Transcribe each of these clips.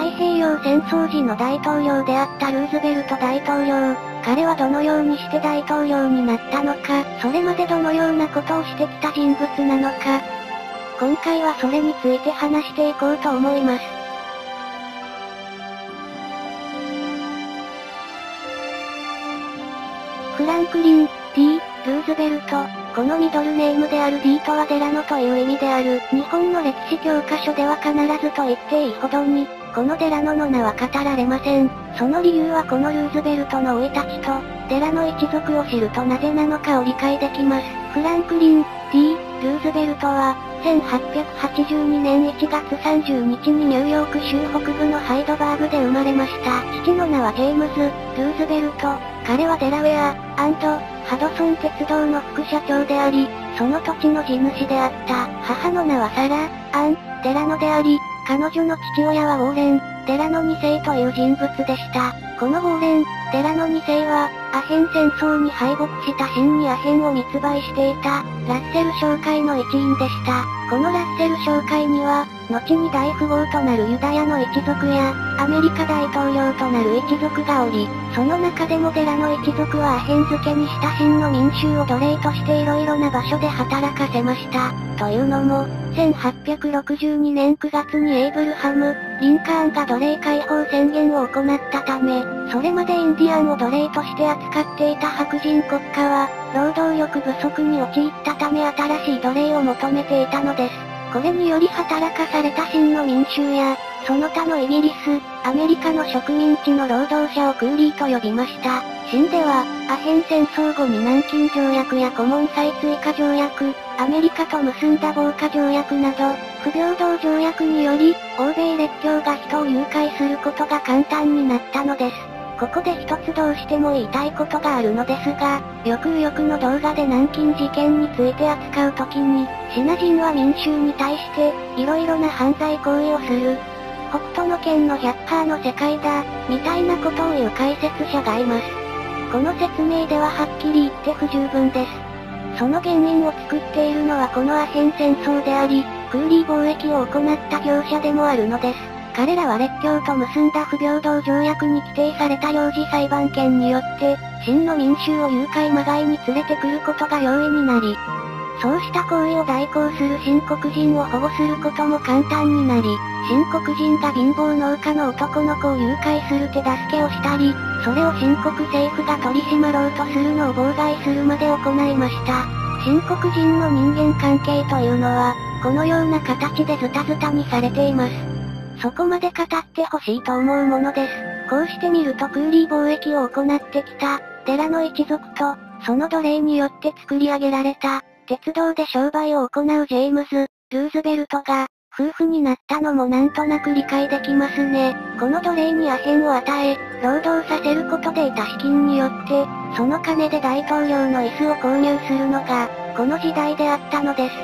太平洋戦争時の大統領であったルーズベルト大統領。彼はどのようにして大統領になったのか、それまでどのようなことをしてきた人物なのか。今回はそれについて話していこうと思います。フランクリン、D、ルーズベルト。このミドルネームである D とはデラノという意味である。日本の歴史教科書では必ずと言っていいほどに、このデラノの名は語られません。その理由はこのルーズベルトの生い立ちと、デラノ一族を知るとなぜなのかを理解できます。フランクリン、D、ルーズベルトは、1882年1月30日にニューヨーク州北部のハイドバーグで生まれました。父の名はジェームズ・ルーズベルト。彼はデラウェア、ハドソン鉄道の副社長であり、その土地の地主であった。母の名はサラ・アン・デラノであり、彼女の父親はウォーレン・デラノ2世という人物でした。このウォーレン・デラノ2世は、アヘン戦争に敗北した秦にアヘンを密売していた、ラッセル商会の一員でした。このラッセル商会には、後に大富豪となるユダヤの一族や、アメリカ大統領となる一族がおり、その中でもデラノ一族はアヘン漬けにした秦の民衆を奴隷として色々な場所で働かせました。というのも、1862年9月にエイブルハム・リンカーンが奴隷解放宣言を行ったため、それまでインディアンを奴隷として扱っていた白人国家は、労働力不足に陥ったため新しい奴隷を求めていたのです。これにより働かされた秦の民衆や、その他のイギリス、アメリカの植民地の労働者をクーリーと呼びました。秦では、アヘン戦争後に南京条約やコモン債追加条約、アメリカと結んだ防火条約など、不平等条約により、欧米列強が人を誘拐することが簡単になったのです。ここで一つどうしても言いたいことがあるのですが、よくの動画で南京事件について扱うときに、シナ人は民衆に対して、色々な犯罪行為をする。北斗の拳の100%の世界だ、みたいなことを言う解説者がいます。この説明でははっきり言って不十分です。その原因を作っているのはこのアヘン戦争であり、クーリー貿易を行った業者でもあるのです。彼らは列強と結んだ不平等条約に規定された領事裁判権によって、秦の民衆を誘拐まがいに連れてくることが容易になり、そうした行為を代行する秦国人を保護することも簡単になり、秦国人が貧乏農家の男の子を誘拐する手助けをしたり、それを秦国政府が取り締まろうとするのを妨害するまで行いました。秦国人の人間関係というのは、このような形でズタズタにされています。そこまで語ってほしいと思うものです。こうしてみるとクーリー貿易を行ってきた、デラノ一族と、その奴隷によって作り上げられた、鉄道で商売を行うジェームズ・ルーズベルトが、夫婦になったのもなんとなく理解できますね。この奴隷にアヘンを与え、労働させることで得た資金によって、その金で大統領の椅子を購入するのが、この時代であったのです。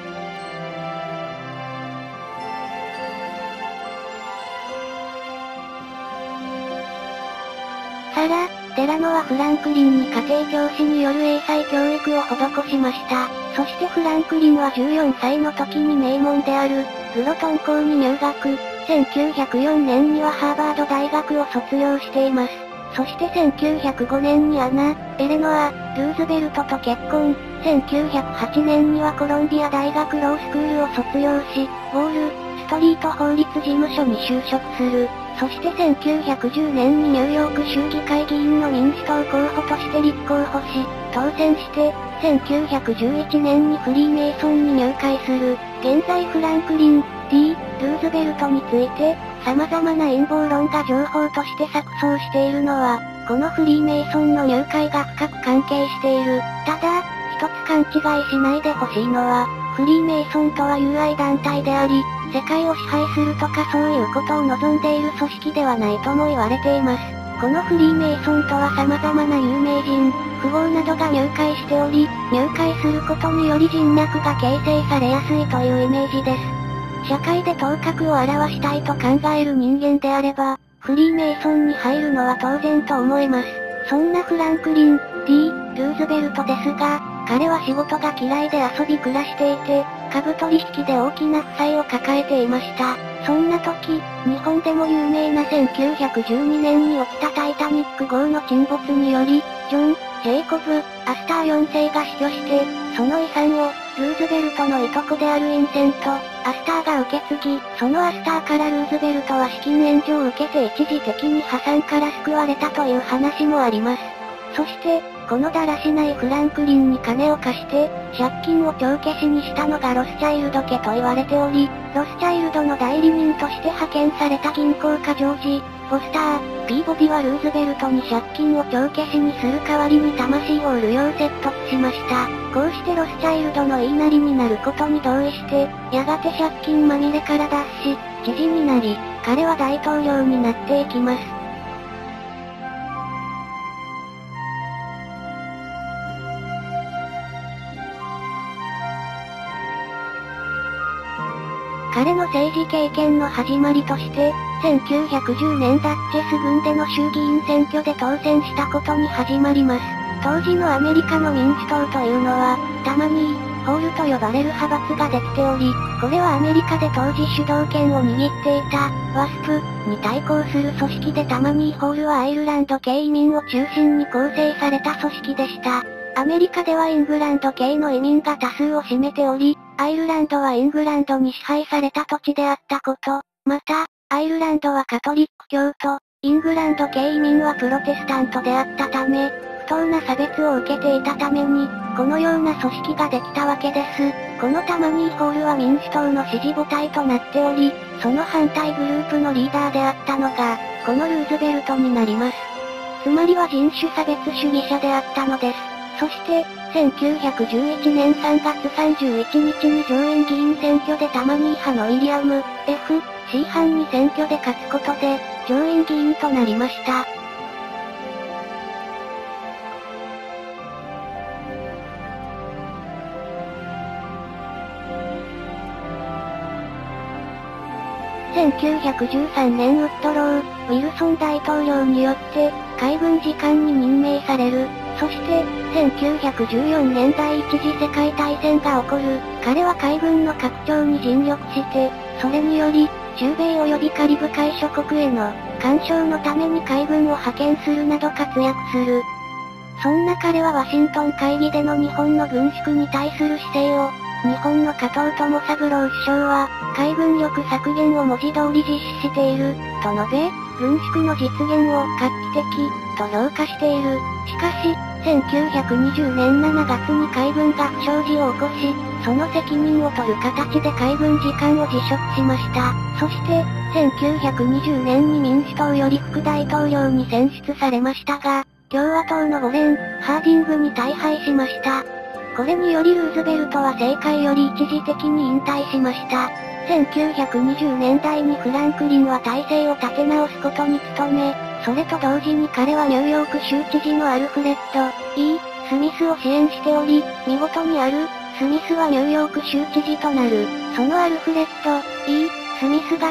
サラ・デラノはフランクリンに家庭教師による英才教育を施しました。そしてフランクリンは14歳の時に名門である、グロトン校に入学、1904年にはハーバード大学を卒業しています。そして1905年にアナ・エレノア・ルーズベルトと結婚、1908年にはコロンビア大学ロースクールを卒業し、ウォール・ストリート法律事務所に就職する。そして1910年にニューヨーク州議会議員の民主党候補として立候補し、当選して、1911年にフリーメイソンに入会する。現在フランクリン、D、ルーズベルトについて、様々な陰謀論が情報として錯綜しているのは、このフリーメイソンの入会が深く関係している。ただ、一つ勘違いしないでほしいのは、フリーメイソンとは友愛団体であり、世界を支配するとかそういうことを望んでいる組織ではないとも言われています。このフリーメイソンとは様々な有名人、富豪などが入会しており、入会することにより人脈が形成されやすいというイメージです。社会で頭角を表したいと考える人間であれば、フリーメイソンに入るのは当然と思います。そんなフランクリン、D、ルーズベルトですが、 彼は仕事が嫌いで遊び暮らしていて、株取引で大きな負債を抱えていました。そんな時、日本でも有名な1912年に起きたタイタニック号の沈没により、ジョン・ジェイコブ・アスター4世が死去して、その遺産を、ルーズベルトのいとこであるインセント・アスターが受け継ぎ、そのアスターからルーズベルトは資金援助を受けて一時的に破産から救われたという話もあります。そして、このだらしないフランクリンに金を貸して、借金を帳消しにしたのがロスチャイルド家と言われており、ロスチャイルドの代理人として派遣された銀行家ジョージ・フォスター、ピーボディはルーズベルトに借金を帳消しにする代わりに魂を売るよう説得しました。こうしてロスチャイルドの言いなりになることに同意して、やがて借金まみれから脱し、知事になり、彼は大統領になっていきます。彼の政治経験の始まりとして、1910年ダッチェス郡での衆議院選挙で当選したことに始まります。当時のアメリカの民主党というのは、タマニー、ホールと呼ばれる派閥ができており、これはアメリカで当時主導権を握っていた、ワスプに対抗する組織でタマニーホールはアイルランド系移民を中心に構成された組織でした。アメリカではイングランド系の移民が多数を占めており、アイルランドはイングランドに支配された土地であったこと、また、アイルランドはカトリック教徒、イングランド系移民はプロテスタントであったため、不当な差別を受けていたために、このような組織ができたわけです。このタマニーホールは民主党の支持母体となっており、その反対グループのリーダーであったのが、このルーズベルトになります。つまりは人種差別主義者であったのです。そして、1911年3月31日に上院議員選挙でタマニー派のウィリアム、F、C 班に選挙で勝つことで、上院議員となりました。1913年ウッドロー、ウィルソン大統領によって、海軍次官に任命される。そして、1914年第一次世界大戦が起こる。彼は海軍の拡張に尽力して、それにより、中米及びカリブ海諸国への干渉のために海軍を派遣するなど活躍する。そんな彼はワシントン会議での日本の軍縮に対する姿勢を、日本の加藤友三郎首相は、海軍力削減を文字通り実施している、と述べ、軍縮の実現を画期的、と評価している。しかし、1920年7月に海軍が不祥事を起こし、その責任を取る形で海軍次官を辞職しました。そして、1920年に民主党より副大統領に選出されましたが、共和党のウォレン・ハーディングに大敗しました。これによりルーズベルトは政界より一時的に引退しました。1920年代にフランクリンは体制を立て直すことに努め、それと同時に彼はニューヨーク州知事のアルフレッド・E・スミスを支援しており、見事にスミスはニューヨーク州知事となる。そのアルフレッド・E・スミスが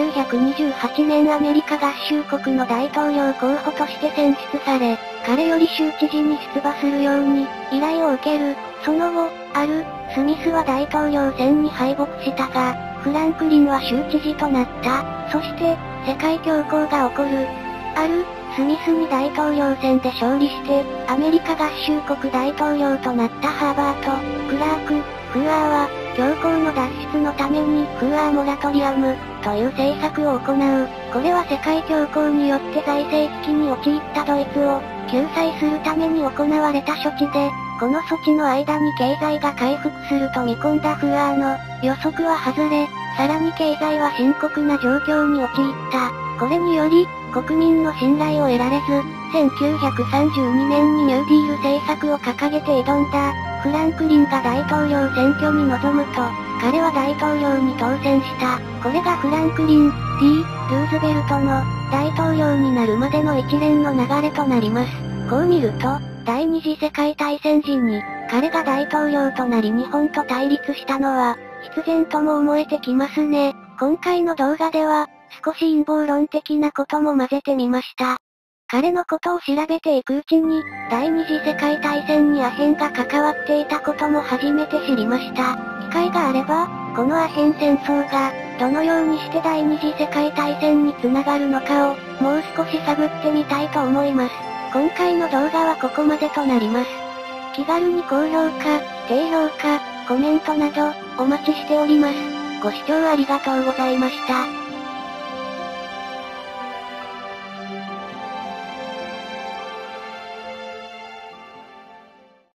1928年アメリカ合衆国の大統領候補として選出され、彼より州知事に出馬するように依頼を受ける。その後、スミスは大統領選に敗北したが、フランクリンは州知事となった。そして、世界恐慌が起こる。スミスに大統領選で勝利して、アメリカ合衆国大統領となったハーバート・クラーク・フーアーは、恐慌の脱出のためにフーアーモラトリアムという政策を行う。これは世界恐慌によって財政危機に陥ったドイツを救済するために行われた処置で、この措置の間に経済が回復すると見込んだフーアーの予測は外れ、さらに経済は深刻な状況に陥った。これにより、国民の信頼を得られず、1932年にニューディール政策を掲げて挑んだ、フランクリンが大統領選挙に臨むと、彼は大統領に当選した。これがフランクリン、D、ルーズベルトの、大統領になるまでの一連の流れとなります。こう見ると、第二次世界大戦時に、彼が大統領となり日本と対立したのは、必然とも思えてきますね。今回の動画では、少し陰謀論的なことも混ぜてみました。 彼のことを調べていくうちに、第二次世界大戦にアヘンが関わっていたことも初めて知りました。機会があれば、このアヘン戦争が、どのようにして第二次世界大戦に繋がるのかを、もう少し探ってみたいと思います。今回の動画はここまでとなります。気軽に高評価、低評価、コメントなど、お待ちしております。ご視聴ありがとうございました。